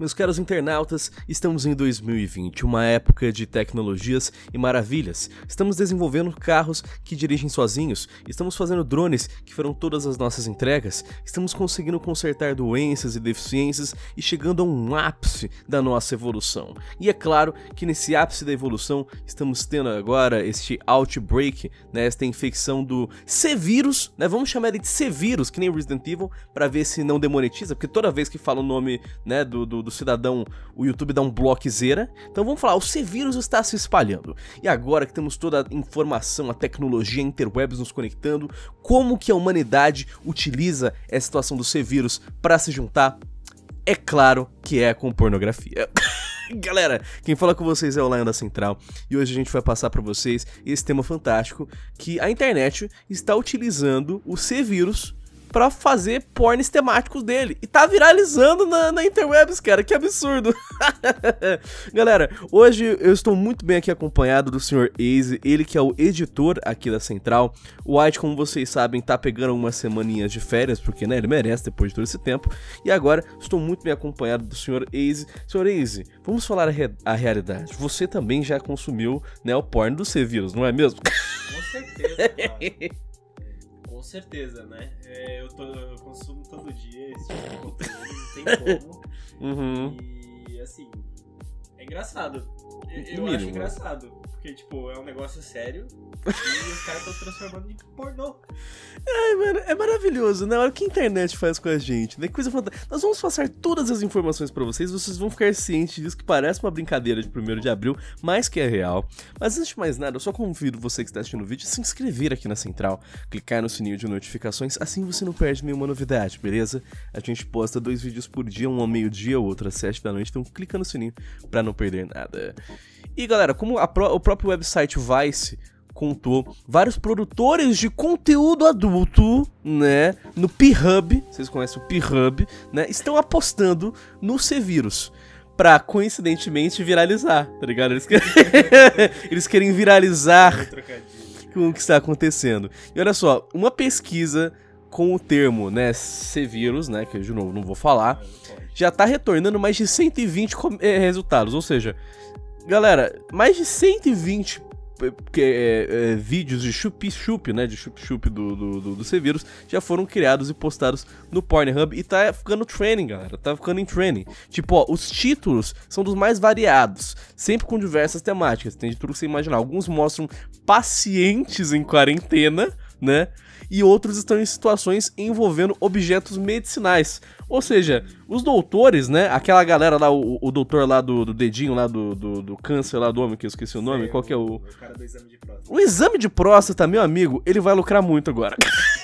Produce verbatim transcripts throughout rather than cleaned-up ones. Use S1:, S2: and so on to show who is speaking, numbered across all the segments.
S1: Meus caros internautas, estamos em dois mil e vinte, uma época de tecnologias e maravilhas. Estamos desenvolvendo carros que dirigem sozinhos, estamos fazendo drones que farão todas as nossas entregas, estamos conseguindo consertar doenças e deficiências e chegando a um ápice da nossa evolução. E é claro que nesse ápice da evolução estamos tendo agora este outbreak, né, esta infecção do C-Vírus, né, vamos chamar ele de C-Vírus, que nem Resident Evil, para ver se não demonetiza, porque toda vez que fala o nome, né, do, do, do cidadão, o YouTube dá um bloqueira. Então vamos falar, o C-Vírus está se espalhando. E agora que temos toda a informação, a tecnologia, a interwebs nos conectando, como que a humanidade utiliza essa situação do C-Vírus para se juntar? É claro que é com pornografia. Galera, quem fala com vocês é o Lion da Central e hoje a gente vai passar para vocês esse tema fantástico que a internet está utilizando o C-Vírus pra fazer porns temáticos dele. E tá viralizando na, na interwebs, cara. Que absurdo. Galera, hoje eu estou muito bem aqui acompanhado do senhor Aze, ele que é o editor aqui da Central. O White, como vocês sabem, tá pegando umas semaninhas de férias, porque, né, ele merece depois de todo esse tempo. E agora, estou muito bem acompanhado do senhor Aze. senhor Aze, vamos falar a, re a realidade. Você também já consumiu, né, o porn do C-Vírus, não é mesmo?
S2: Com certeza, cara. Com certeza, né? É, eu, tô, eu consumo todo dia esse tipo de conteúdo, não tem como.
S1: Uhum.
S2: E, assim, é engraçado. Eu, eu
S1: Mínimo.
S2: acho engraçado, porque, tipo, é um negócio sério e os caras estão transformando em pornô.
S1: Ai, mano, é maravilhoso, né? Olha o que a internet faz com a gente, né? Coisa fantástica. Nós vamos passar todas as informações pra vocês, vocês vão ficar cientes disso, que parece uma brincadeira de primeiro de abril, mas que é real. Mas antes de mais nada, eu só convido você que está assistindo o vídeo a se inscrever aqui na Central, clicar no sininho de notificações, assim você não perde nenhuma novidade, beleza? A gente posta dois vídeos por dia, um ao meio-dia, o outro às sete da noite, então clica no sininho pra não perder nada. E galera, como a pró- o próprio website Vice contou, vários produtores de conteúdo adulto, né, no P-Hub, vocês conhecem o P-Hub, né, estão apostando no C-Vírus pra, coincidentemente, viralizar, tá ligado? Eles querem, Eles querem viralizar com o que está acontecendo. E olha só, uma pesquisa com o termo, né, C-Vírus, né, que eu de novo não vou falar, já tá retornando mais de cento e vinte é, resultados, ou seja, galera, mais de cento e vinte que, é, é, vídeos de chup-chup, né, de chup-chup do, do, do, do C-Vírus já foram criados e postados no Pornhub e tá ficando trending, galera, tá ficando em trending. Tipo, ó, os títulos são dos mais variados, sempre com diversas temáticas, tem de tudo que você imaginar. Alguns mostram pacientes em quarentena, né, e outros estão em situações envolvendo objetos medicinais. Ou seja, os doutores, né, aquela galera lá, o, o doutor lá do, do dedinho lá do, do, do câncer lá do homem, que eu esqueci o nome,
S2: Sei,
S1: qual que é o...
S2: O cara do exame de próstata.
S1: O exame de próstata, meu amigo, ele vai lucrar muito agora.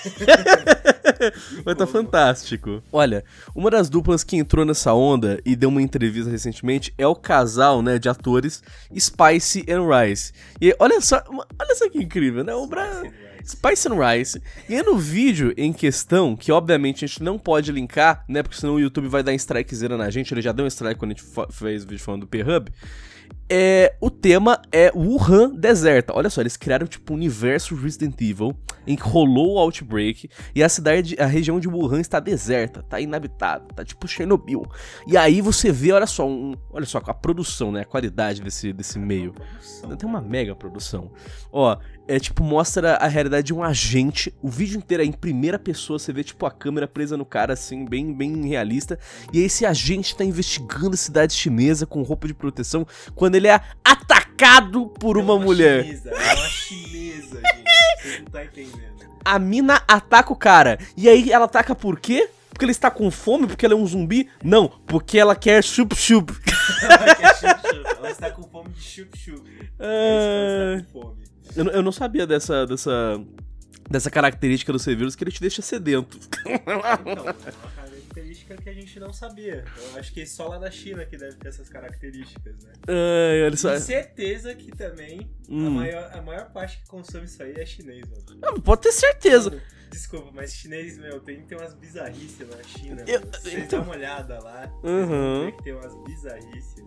S1: Vai tá fantástico. Olha, uma das duplas que entrou nessa onda e deu uma entrevista recentemente é o casal, né, de atores Spice and Rice. E olha só, olha só que incrível, né? O Bra... Spice and Rice. E é no vídeo em questão, que obviamente a gente não pode linkar, né, porque senão o YouTube vai dar strikezeira na gente, ele já deu um strike quando a gente fez o vídeo falando do P-Hub. É, o tema é Wuhan deserta. Olha só, eles criaram tipo um universo Resident Evil em que rolou o outbreak e a cidade, a região de Wuhan está deserta, tá inabitada, tá tipo Chernobyl. E aí você vê, olha só, um, olha só a produção, né, a qualidade desse, desse meio. Tem uma mega produção. Ó, é tipo, mostra a realidade de um agente. O vídeo inteiro é em primeira pessoa, você vê tipo a câmera presa no cara assim, bem, bem realista. E aí esse agente tá investigando a cidade chinesa com roupa de proteção quando ele é atacado por uma,
S2: é uma
S1: mulher.
S2: Chinesa, é uma chinesa, gente. Você não tá entendendo.
S1: A mina ataca o cara. E aí ela ataca por quê? Porque ele está com fome? Porque ela é um zumbi? Não, porque ela quer chup-chup.
S2: Ela quer chup-chup. Ela está com fome de chup-chup.
S1: Ah...
S2: Ela está com fome.
S1: Eu, eu não sabia dessa, dessa, dessa característica do C-Vírus, que ele te deixa sedento.
S2: Então, é uma característica que a gente não sabia. Eu acho que só lá na China que deve ter essas características, né?
S1: Ai, olha só.
S2: E certeza que também
S1: Hum.
S2: a, maior, a maior parte que consome isso aí é chinês, mano.
S1: Ah, pode ter certeza.
S2: Desculpa, mas chinês, meu, tem, tem umas bizarrices na China.
S1: Eu-
S2: Vocês
S1: então-
S2: dão uma olhada lá,
S1: Uhum.
S2: vocês vão ver que tem umas bizarrices, meu.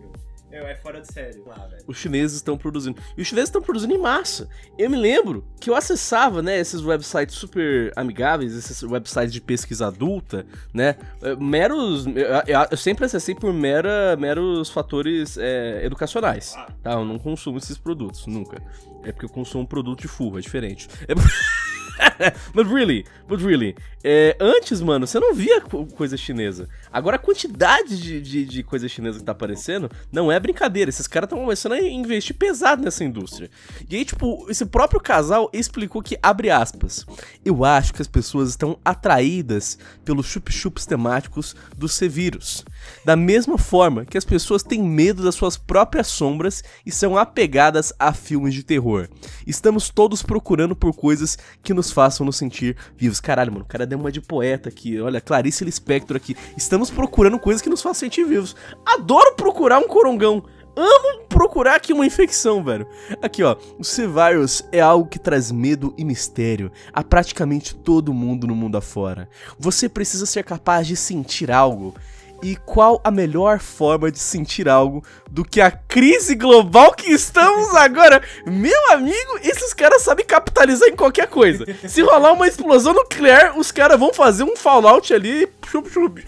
S2: É, é fora de série lá, velho.
S1: Os chineses estão produzindo. E os chineses estão produzindo em massa. Eu me lembro que eu acessava, né, esses websites super amigáveis, esses websites de pesquisa adulta, né, meros... Eu, eu, eu sempre acessei por mera, meros fatores é, educacionais, tá? Eu não consumo esses produtos, nunca. É porque eu consumo um produto de furro, é diferente. É... But really, but really, é, antes, mano, você não via coisa chinesa. Agora a quantidade de, de, de coisa chinesa que tá aparecendo não é brincadeira. Esses caras estão começando a investir pesado nessa indústria. E aí, tipo, esse próprio casal explicou que, abre aspas, eu acho que as pessoas estão atraídas pelos chup-chups temáticos dos C-Vírus. Da mesma forma que as pessoas têm medo das suas próprias sombras e são apegadas a filmes de terror. Estamos todos procurando por coisas que nos façam nos sentir vivos. Caralho, mano, o cara deu uma de poeta aqui. Olha, Clarice Lispector aqui. Estamos procurando coisas que nos façam sentir vivos. Adoro procurar um corongão. Amo procurar aqui uma infecção, velho. Aqui, ó. O C-Virus é algo que traz medo e mistério a praticamente todo mundo no mundo afora. Você precisa ser capaz de sentir algo. E qual a melhor forma de sentir algo do que a crise global que estamos agora? Meu amigo, esses caras sabem capitalizar em qualquer coisa. Se rolar uma explosão nuclear, os caras vão fazer um Fallout ali, chup-chup.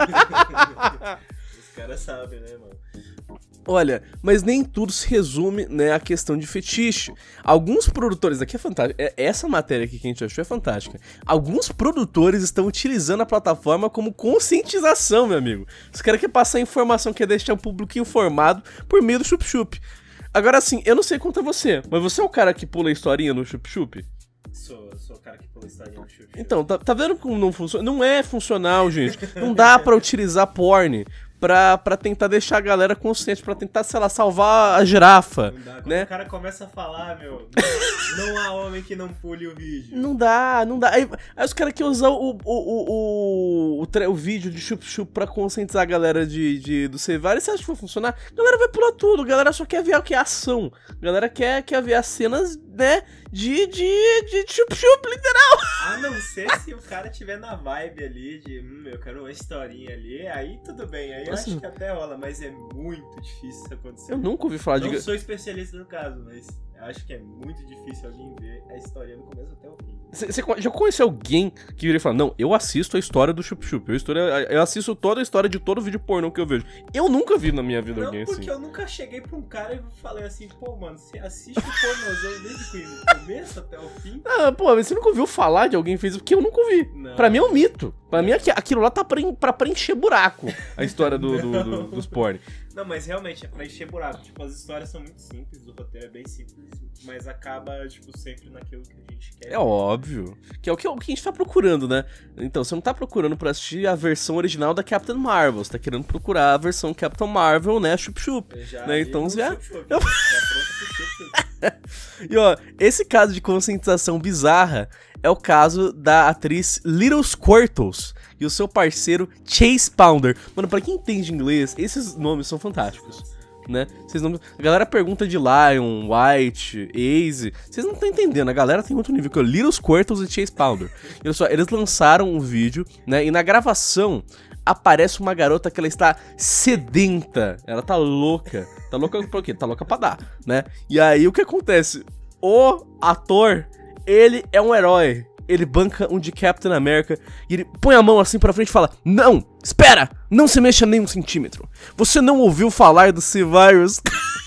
S2: Os caras sabem, né, mano?
S1: Olha, mas nem tudo se resume, né, à questão de fetiche. Alguns produtores, aqui é fantástico, essa matéria aqui que a gente achou é fantástica. Alguns produtores estão utilizando a plataforma como conscientização, meu amigo. Os caras querem passar informação, quer deixar o público informado por meio do chup-chup. Agora, assim, eu não sei quanto a você, mas você é o cara que pula a historinha no chup-chup?
S2: Sou, sou o cara que pula a historinha no chup-chup.
S1: Então, tá, tá vendo como não funciona? Não é funcional, gente. Não dá pra utilizar porn Pra, pra tentar deixar a galera consciente, pra tentar, sei lá, salvar a girafa,
S2: não dá. Quando
S1: né?
S2: O cara começa a falar, meu, não há homem que não pule o vídeo.
S1: Não dá, não dá. Aí, aí os caras querem usar o, o, o, o, o, o vídeo de chup-chup pra conscientizar a galera de, de, do C-Virus. Você acha que vai funcionar? A galera vai pular tudo, a galera só quer ver o que é ação. A galera quer, quer ver as cenas, né, de, de, de chup-chup, literal.
S2: A não ser se o cara tiver na vibe ali de, hum, eu quero uma historinha ali, aí tudo bem, aí eu
S1: Nossa.
S2: acho que até rola, mas é muito difícil isso acontecer.
S1: Eu nunca ouvi falar
S2: Não
S1: de...
S2: sou especialista no caso, mas eu acho que é muito difícil alguém ver a história do começo até o fim.
S1: Você já conheceu alguém que viria e fala, não, eu assisto a história do chup-chup, eu, história- eu assisto toda a história de todo vídeo pornô que eu vejo. Eu nunca vi na minha vida
S2: Não,
S1: alguém
S2: porque
S1: assim.
S2: eu nunca cheguei pra um cara e falei assim, pô, mano, você assiste o pornozão desde o começo até o fim?
S1: Ah, pô, mas você nunca ouviu falar de alguém que fez isso? Porque eu nunca ouvi.
S2: Não.
S1: Pra mim é um mito. Pra mim aqui- aquilo lá tá pra, en- pra preencher buraco, a história do, do- do- dos porn.
S2: Não, mas realmente é pra encher buraco. Tipo, as histórias são muito simples, o roteiro é bem simples, mas acaba, tipo, sempre naquilo que a gente quer.
S1: É óbvio. Que é o que, o que a gente tá procurando, né? Então, você não tá procurando pra assistir a versão original da Captain Marvel. Você tá querendo procurar a versão Captain Marvel, né? Chup-chup.
S2: Eu já
S1: Né?
S2: vi
S1: Então
S2: no
S1: já...
S2: chup-chup, já pronto pro chup-chup.
S1: E ó, esse caso de conscientização bizarra é o caso da atriz Little Squirtles e o seu parceiro Chase Pounder. Mano, pra quem entende inglês, esses nomes são fantásticos, né? Vocês não... A galera pergunta de Lion, White, Aze. Vocês não estão entendendo, a galera tem outro nível, que é o Little Squirtles e Chase Pounder. E olha só, eles lançaram um vídeo, né? E na gravação aparece uma garota que ela está sedenta. Ela tá louca. Tá louca por quê? Tá louca pra dar, né? E aí o que acontece? O ator, ele é um herói. Ele banca um de Captain America e ele põe a mão assim pra frente e fala: não, espera, não se mexa nem um centímetro. Você não ouviu falar do C-Virus?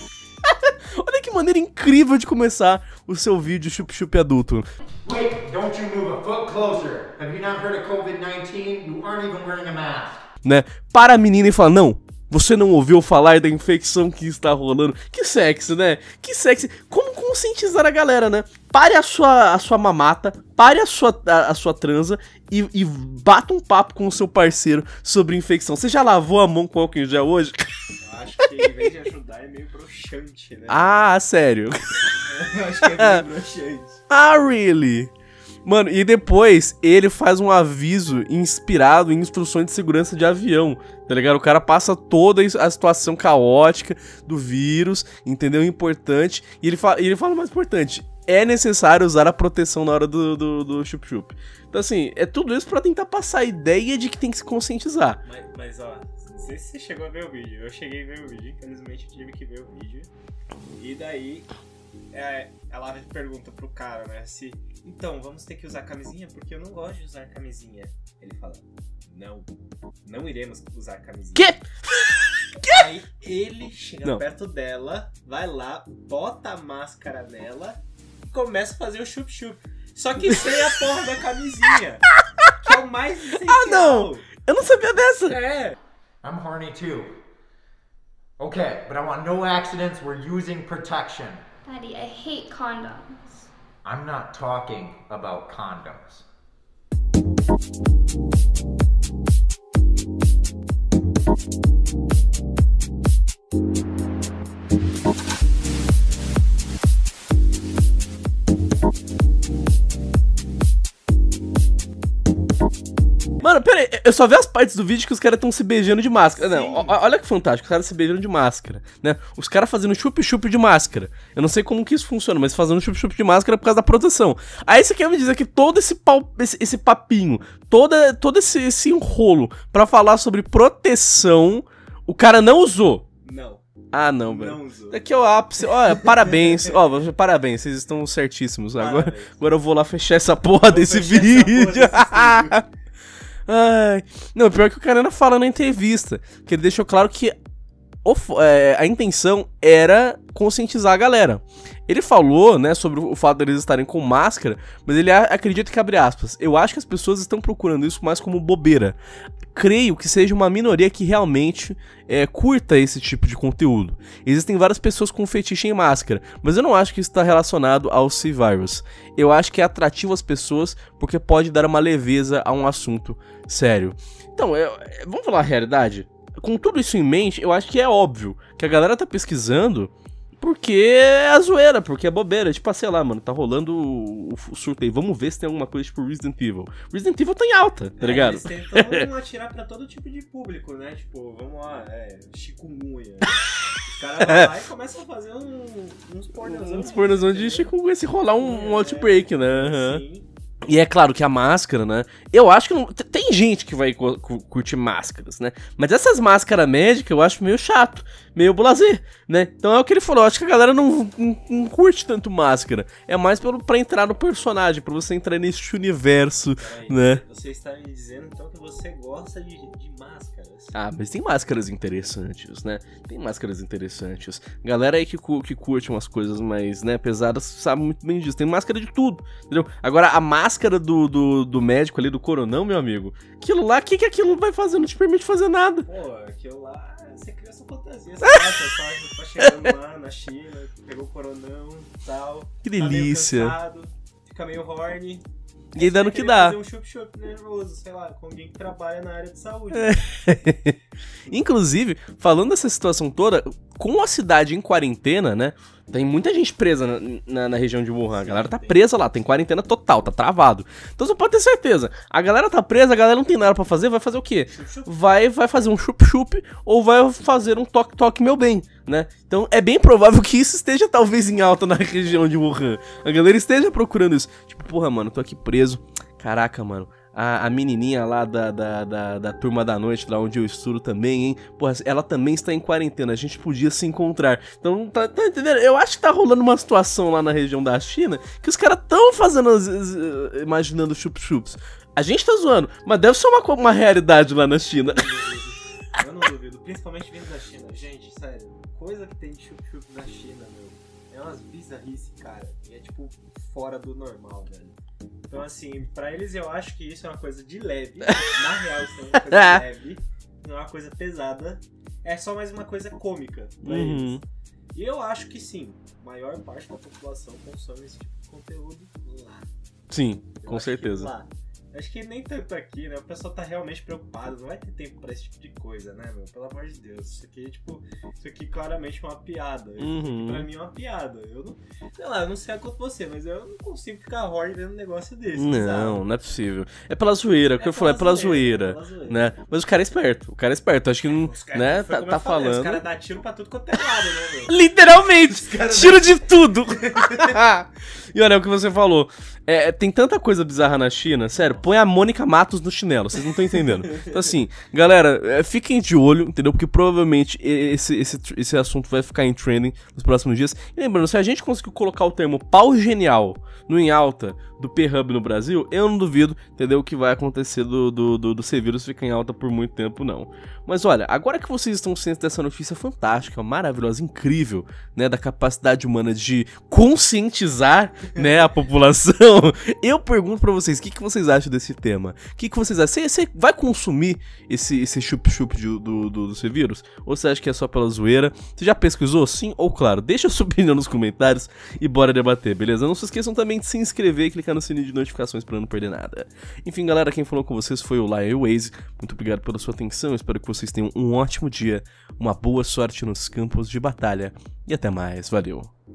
S1: Olha que maneira incrível de começar o seu vídeo chup-chup adulto.
S3: Wait, don't you move a foot closer. Have you not heard of COVID nineteen? You aren't even wearing a mask.
S1: Né? Para a menina e fala: não, você não ouviu falar da infecção que está rolando. Que sexy, né? Que sexy. Como conscientizar a galera, né? Pare a sua, a sua mamata, pare a sua, a, a sua transa e, e bata um papo com o seu parceiro sobre infecção. Você já lavou a mão com álcool em gel hoje?
S2: Eu acho que em vez de ajudar é meio broxante, né?
S1: Ah, sério?
S2: Eu acho que é meio broxante.
S1: Ah, really? Mano, e depois ele faz um aviso inspirado em instruções de segurança de avião, tá ligado? O cara passa toda a situação caótica do vírus, entendeu? Importante. E ele fala, e ele fala o mais importante: é necessário usar a proteção na hora do, do, do chup-chup. Então, assim, é tudo isso pra tentar passar a ideia de que tem que se conscientizar.
S2: Mas, mas ó, Não sei se você chegou a ver o vídeo. Eu cheguei a ver o vídeo, infelizmente eu tive que ver o vídeo. E daí, é, ela pergunta pro cara, né, se... Então, vamos ter que usar camisinha? Porque eu não gosto de usar camisinha. Ele fala, não, não iremos usar camisinha.
S1: Quê?
S2: Aí ele chega
S1: Não.
S2: perto dela, vai lá, bota a máscara nela e começa a fazer o chup-chup. Só que sem a porra da camisinha, que é o mais essencial.
S1: Ah, não! Eu não sabia dessa!
S2: É.
S3: I'm horny too. Okay, but I want no accidents. We're using protection.
S4: Daddy, I hate condoms.
S3: I'm not talking about condoms.
S1: Mano, pera aí, eu só vi as partes do vídeo que os caras estão se beijando de máscara. Não, ó, olha que fantástico, os caras se beijando de máscara, né? Os caras fazendo chup-chup de máscara. Eu não sei como que isso funciona, mas fazendo chup-chup de máscara por causa da proteção. Aí você quer me dizer que todo esse, pau, esse, esse papinho, toda, todo esse, esse enrolo pra falar sobre proteção, o cara não usou?
S2: Não.
S1: Ah, não, velho.
S2: Não usou.
S1: Daqui é o ápice. Olha, parabéns. Ó, parabéns, vocês estão certíssimos. Agora,
S2: Parabéns.
S1: agora eu vou lá fechar essa porra
S2: Vou
S1: desse
S2: fechar essa
S1: vídeo.
S2: porra desse vídeo.
S1: Ai. Não, pior que o cara ainda fala na entrevista, que ele deixou claro que o, é, a intenção era conscientizar a galera. Ele falou, né, sobre o fato deles estarem com máscara, mas ele a, acredita que, abre aspas, eu acho que as pessoas estão procurando isso mais como bobeira. Creio que seja uma minoria que realmente é, curta esse tipo de conteúdo. Existem várias pessoas com fetiche em máscara, mas eu não acho que isso está relacionado ao C-Virus. Eu acho que é atrativo às pessoas porque pode dar uma leveza a um assunto sério. Então, eu, vamos falar a realidade? Com tudo isso em mente, eu acho que é óbvio que a galera tá pesquisando porque é a zoeira, porque é bobeira. Tipo, sei lá, mano, tá rolando o, o surto aí. Vamos ver se tem alguma coisa tipo Resident Evil. Resident Evil tá em alta, tá ligado?
S2: É, eles tentam atirar pra todo tipo de público, né? Tipo, vamos lá, é, chikungunya. Os caras vão lá e começam a fazer um, uns pornozão.
S1: Uns pornozão de chikungunya, se rolar um, um outbreak, né? Uhum.
S2: Sim.
S1: E é claro que a máscara, né? Eu acho que não... Tem gente que vai cu- cu- curtir máscaras, né? Mas essas máscaras médicas eu acho meio chato, meio blasé, né? Então é o que ele falou. Eu acho que a galera não, não, não curte tanto máscara. É mais pelo, pra entrar no personagem, pra você entrar nesse universo,
S2: Peraí,
S1: né?
S2: Você está me dizendo então que você gosta de, de máscaras.
S1: Ah, mas tem máscaras interessantes, né? Tem máscaras interessantes. Galera aí que, cu- que curte umas coisas mais, né, pesadas, sabe muito bem disso. Tem máscara de tudo, entendeu? Agora, a máscara do, do, do médico ali, do coronão, meu amigo, aquilo lá, o que, que aquilo vai fazer? Não te permite fazer nada.
S2: Pô, aquilo lá, você cria sua fantasia. Você acha, só tá chegando lá na China, pegou o coronão e tal.
S1: Que
S2: Tá meio
S1: delícia.
S2: cansado, fica meio horny.
S1: E aí dá no que
S2: Querer
S1: dá.
S2: fazer um chup-chup nervoso, sei lá, com alguém que trabalha na área de saúde.
S1: Inclusive, falando dessa situação toda, com a cidade em quarentena, né? Tem muita gente presa na, na, na região de Wuhan. A galera tá presa lá, tem quarentena total, tá travado. Então você pode ter certeza. A galera tá presa, a galera não tem nada pra fazer, vai fazer o quê?
S2: Chup-chup.
S1: Vai, vai fazer um chup-chup ou vai fazer um toque-toque meu bem, né? Então é bem provável que isso esteja talvez em alta na região de Wuhan. A galera esteja procurando isso. Tipo, porra, mano, tô aqui preso. Caraca, mano. A, a menininha lá da, da, da, da turma da noite, lá onde eu estudo também, hein? Porra, ela também está em quarentena, a gente podia se encontrar. Então, tá, tá entendendo? Eu acho que tá rolando uma situação lá na região da China que os caras tão fazendo, as- as- imaginando chup-chups. A gente tá zoando, mas deve ser uma, co- uma realidade lá na China.
S2: Eu não duvido, principalmente vindo da China. Gente, sério, coisa que tem de chup-chup na China, meu, é umas bizarrices, cara. E é tipo fora do normal, velho. Então, assim, pra eles eu acho que isso é uma coisa de leve. Na real, isso é uma coisa leve, não é uma coisa pesada. É só mais uma coisa cômica pra
S1: Uhum.
S2: eles. E eu acho que sim, a maior parte da população consome esse tipo de conteúdo lá.
S1: Sim,
S2: Eu
S1: com
S2: acho que
S1: certeza.
S2: lá. Acho que nem tanto aqui, né? O pessoal tá realmente preocupado, não vai ter tempo pra esse tipo de coisa, né, meu? Pelo amor de Deus. Isso aqui, tipo, isso aqui claramente é uma piada. Isso
S1: Uhum.
S2: aqui pra mim é uma piada. Eu não. Sei lá, eu não sei quanto você, mas eu não consigo ficar horny vendo um negócio desse.
S1: Não,
S2: bizarro.
S1: não é possível. É pela zoeira, o que eu falei, é pela zoeira,
S2: pela zoeira.
S1: né? Mas o cara é esperto, o cara é esperto, acho que não,
S2: Os caras-
S1: né,
S2: foi
S1: tá,
S2: como
S1: tá
S2: eu falei, Os
S1: falando.
S2: caras dão tiro pra tudo quanto é lado, né, meu?
S1: Literalmente,
S2: caras
S1: tiro de tudo. E olha, é o que você falou. É, tem tanta coisa bizarra na China, sério, põe a Mônica Matos no chinelo, vocês não estão entendendo. Então assim, galera, é, fiquem de olho, entendeu? Porque provavelmente esse, esse, esse assunto vai ficar em trending nos próximos dias. E lembrando, se a gente conseguiu colocar o termo pau genial no em alta do P-Hub no Brasil, eu não duvido, entendeu, o que vai acontecer do, do, do, do C-Vírus ficar em alta por muito tempo, não. Mas olha, agora que vocês estão cientes dessa notícia fantástica, maravilhosa, incrível, né, da capacidade humana de conscientizar, né, a população, eu pergunto pra vocês, o que, que vocês acham desse tema? O que, que vocês acham? Você, você vai consumir esse, esse chup-chup do, do, do C-Vírus? Ou você acha que é só pela zoeira? Você já pesquisou? Sim ou claro? Deixa a sua opinião nos comentários e bora debater, beleza? Não se esqueçam também de se inscrever e clicar no sininho de notificações pra não perder nada. Enfim, galera, quem falou com vocês foi o Lion Waze. Muito obrigado pela sua atenção, espero que vocês tenham um ótimo dia, uma boa sorte nos campos de batalha e até mais, valeu!